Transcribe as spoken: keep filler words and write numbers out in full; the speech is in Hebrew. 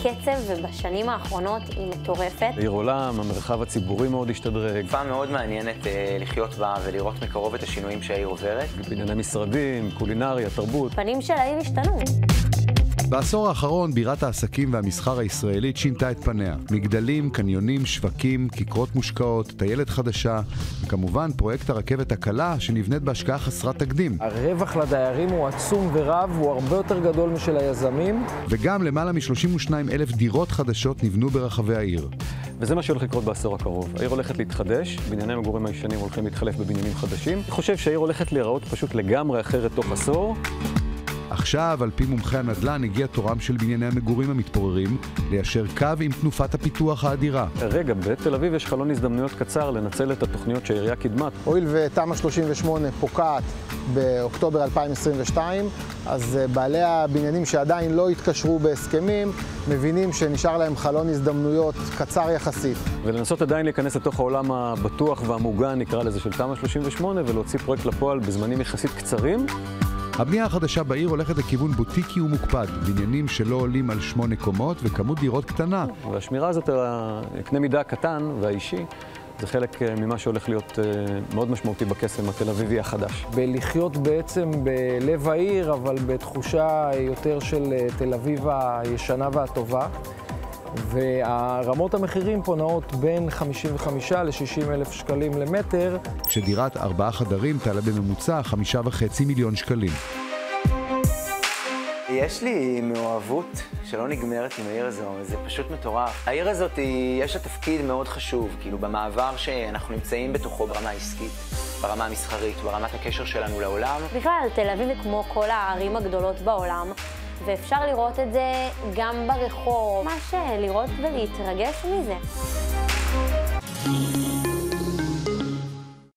בקצב, ובשנים האחרונות היא מטורפת. עיר עולם, המרחב הציבורי מאוד השתדרג. תקופה מאוד מעניינת אה, לחיות בה ולראות מקרוב את השינויים שהעיר עוברת. בענייני משרדים, קולינריה, תרבות. פנים של העיר השתנו. בעשור האחרון בירת העסקים והמסחר הישראלית שינתה את פניה. מגדלים, קניונים, שווקים, כיכרות מושקעות, טיילת חדשה, וכמובן פרויקט הרכבת הקלה שנבנית בהשקעה חסרת תקדים. הרווח לדיירים הוא עצום ורב, הוא הרבה יותר גדול משל היזמים. וגם למעלה מ-שלושים ושניים אלף דירות חדשות נבנו ברחבי העיר. וזה מה שהולך לקרות בעשור הקרוב. העיר הולכת להתחדש, בנייני המגורים הישנים הולכים להתחלף בבניינים חדשים. אני חושב שהעיר הולכת להיראות פשוט לגמרי אחרת תוך עשור. עכשיו, על פי מומחי הנדל"ן, הגיע תורם של בנייני המגורים המתפוררים ליישר קו עם תנופת הפיתוח האדירה. רגע, בתל אביב יש חלון הזדמנויות קצר לנצל את התוכניות שהעירייה קידמה. הואיל ותמ"א שלושים ושמונה פוקעת באוקטובר אלפיים עשרים ושתיים, אז בעלי הבניינים שעדיין לא התקשרו בהסכמים, מבינים שנשאר להם חלון הזדמנויות קצר יחסית. ולנסות עדיין להיכנס לתוך העולם הבטוח והמוגן, נקרא לזה, של תמ"א שלושים ושמונה, ולהוציא פרויקט לפועל בזמנים יחסית קצרים. הבנייה החדשה בעיר הולכת לכיוון בוטיקי ומוקפד, בניינים שלא עולים על שמונה קומות וכמות דירות קטנה. והשמירה הזאת, הקנה מידה הקטן והאישי, זה חלק ממה שהולך להיות מאוד משמעותי בקסם התל אביבי החדש. בלחיות בעצם בלב העיר, אבל בתחושה יותר של תל אביב הישנה והטובה. והרמות המחירים פה נעות בין חמישים וחמישה לשישים אלף שקלים למטר. כשדירת ארבעה חדרים תעלה בממוצע חמישה וחצי מיליון שקלים. יש לי מאוהבות שלא נגמרת עם העיר הזו, זה פשוט מטורף. העיר הזאת, יש לה תפקיד מאוד חשוב, כאילו במעבר שאנחנו נמצאים בתוכו ברמה העסקית, ברמה המסחרית, ברמת הקשר שלנו לעולם. בכלל, תל אביב היא כמו כל הערים הגדולות בעולם, ואפשר לראות את זה גם ברחוב, ממש לראות ולהתרגש מזה.